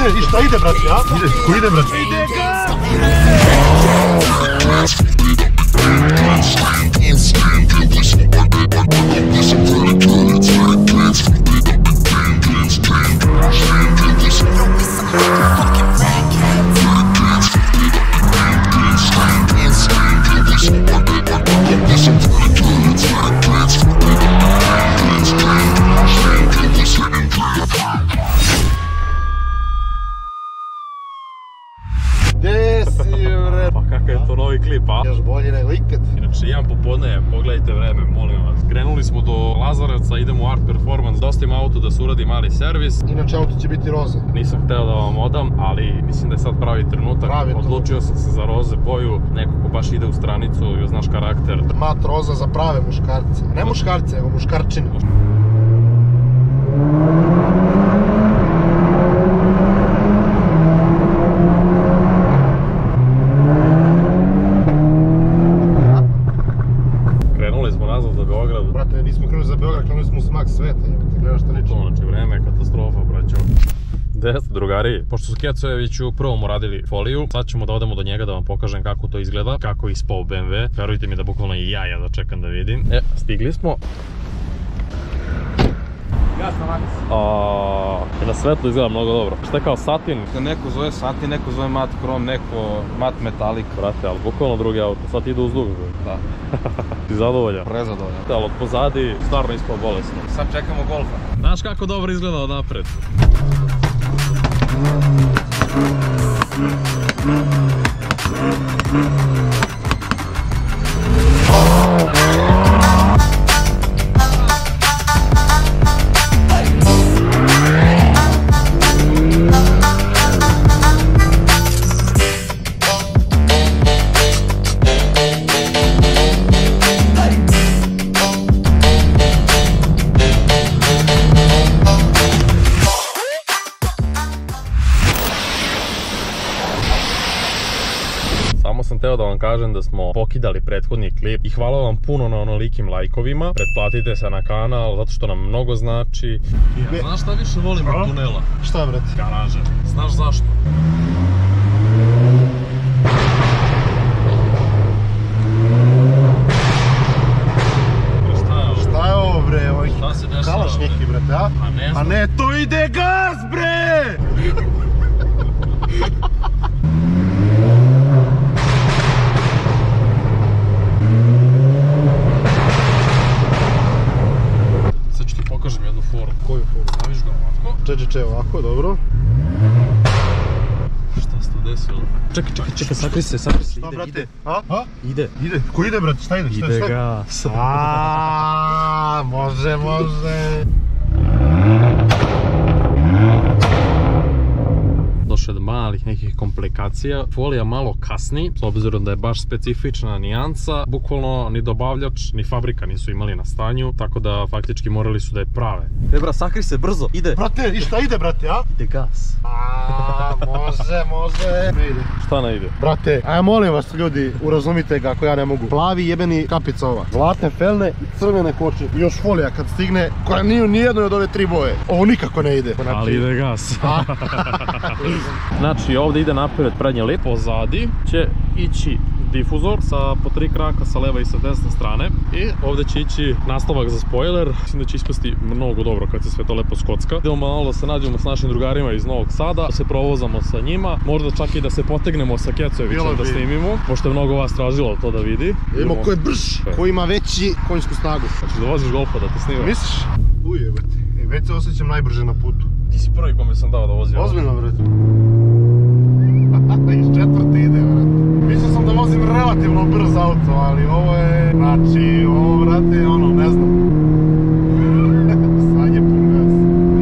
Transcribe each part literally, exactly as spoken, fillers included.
Brate, i šta ide, brate, ja? Ide, ko ide, brate? Ide ga! Još bolje nego ikad. Inače, jedan popodne, pogledajte vreme, molim vas. Krenuli smo do Lazarevca, idemo u Art Performance. Dosta ima auto da se uradi mali servis. Inače, auto će biti roze. Nisam hteo da vam odam, ali mislim da je sad pravi trenutak. Pravi Odlučio sam se za roze boju. Neko ko baš ide u stranicu i znaš karakter. Mat roza za prave muškarce. Ne muškarce, nego muškarčine. Brate, nismo krenuli za Beograd, krenuli smo u smak sveta, jebate, gledaš šta liči. Znači, vreme je katastrofa, braćo. Gde ste, drugari? Pošto su Kecojević u prvom uradili foliju, sad ćemo da odemo do njega da vam pokažem kako to izgleda, kako je ispao B M W. Verujte mi da bukvalno i ja jedva čekam da vidim. E, stigli smo. Jasno, Max. Aaaa, na svetlu izgleda mnogo dobro. Šta je kao satin? Neko zove satin, neko zove mat krom, neko mat metalik. Brate, ali bukvalno drugi auto, sad ide uz dug. Da. Ti zadovoljan? Prezadovoljan. Ali od pozadi stvarno ispao bolesno. Sad čekamo Golfa. Znaš kako dobro izgleda od napred? Samo sam teo da vam kažem da smo pokidali prethodni klip i hvala vam puno na onolikim lajkovima. Pretplatite se na kanal zato što nam mnogo znači. Ja, znaš šta više volim od tunela? Šta, brate? Garaže. Znaš zašto? Šta je ovo, bre? Šta se dešava? Kalaš neki, brate, a? A ne znam. A ne, to ide gas, bre! Pokažem jednu foru. Koju foru? Staviš ga ovako. Če, če, če, ovako, dobro. Šta se to desilo? Čekaj, čekaj, čekaj, sakri se, sakri se, ide, ide. A? A? Ide. Ide. Ko ide, brate? Šta ide? Šta Ide gas. Aaaa, može, može. Došlo je do malih nekih komplikacija. Folija malo kasni, s obzirom da je baš specifična nijansa. Bukvalno ni dobavljač, ni fabrika nisu imali na stanju, tako da faktički morali su da je prave. E bra, sakri se, brzo, ide. Brate, i šta ide, brate, a? Ide gas. Aaaa, može, može. Ne ide. Šta ne ide? Brate, aj molim vas ljudi, urazumite ga ako ja ne mogu. Plavi jebeni kapica ova. Zlatne felne i crvene koče. I još folija kad stigne, koja nije ni jednoj od ove tri boje. Ovo nikako ne ide. Ali ide gas. Znači ovdje ide napred prednje lip, pozadi će ići difuzor sa po tri kraka sa leve i sa desne strane i ovdje će ići nastavak za spoiler. Mislim da će ispasti mnogo dobro kad se sve to lepo skocka. Idemo malo da se nađemo s našim drugarima iz Novog Sada, da se provozamo sa njima, možda čak i da se potegnemo sa Kecojevićem da snimimo, pošto je mnogo vas tražilo to da vidi. Idemo ko je brž, ko ima veći konjsku snagu. Znači da voziš Golfa da te snima. Misliš? Ujebate, već se osjećam najbrže na putu. Ti si prvi kome sam dao da vozi ovo. Ozbiljno, brate. Iz četvrte ide, brate. Mislio sam da vozim relativno brz auto, ali ovo je... Znači, ovo, brate, ono, ne znam. Sad je pun gas.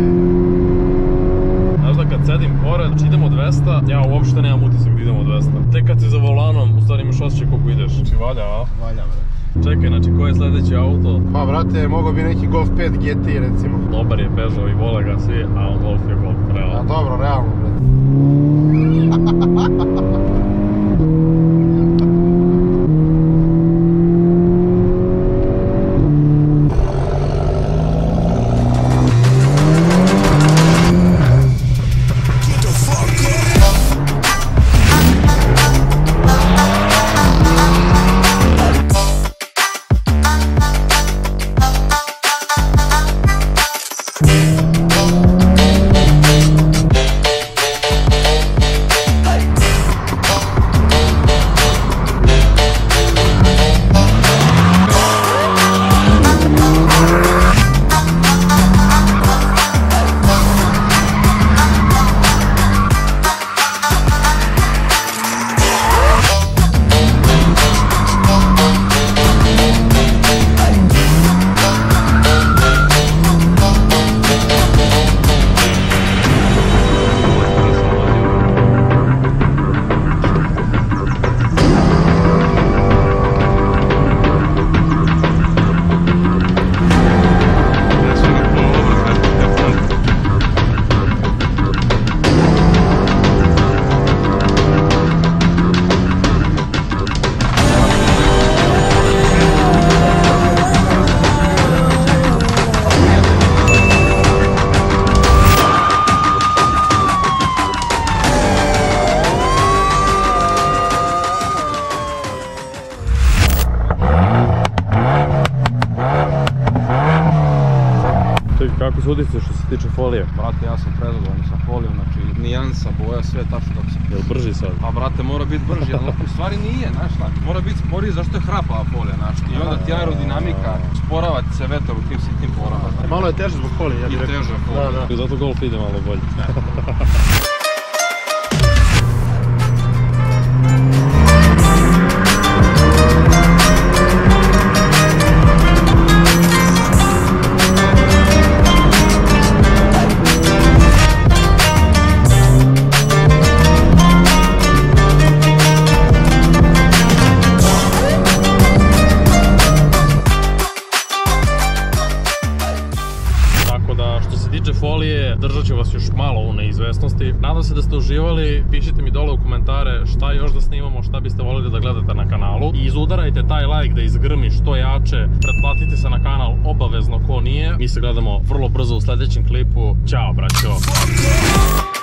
Znaš da kad sedim pored, znači idemo dvesta, ja uopšte nemam utisak da idemo dvesta. Tek kad si za volanom, u stvari imaš osjećaj koliko ideš. Znači valja, a? Valja, brate. Čekaj, znači koji je sljedeći auto? Pa, brate, mogo bi neki Golf pet G T, recimo. Dobar je Peugeot i vole ga svi, a Golf je Golf, realno. A dobro, realno, brate. Get the fuck Kako su utisci što se tiče folije? Brate, ja sam prezadovoljno sa folijom, znači nijansa, boja, sve tačno kako sam. Jel brži sad? Pa brate, mora biti brži, ali u stvari nije, znaš šta. Mora biti sporiji zašto je hrapava folija, znaš. I onda ti aerodinamika, sporava ti se vetar u tim sitnim porama. Malo je teže zbog folije, ja bih I rekao. teže folija. Da, da. Zato Golf ide malo bolje. Folije, držat će vas još malo u neizvesnosti. Nadam se da ste uživali, pišite mi dole u komentare šta još da snimamo, šta biste voljeli da gledate na kanalu. I izudarajte taj like da izgrmi što jače, pretplatite se na kanal obavezno ko nije. Mi se gledamo vrlo brzo u sljedećem klipu. Ćao braćo!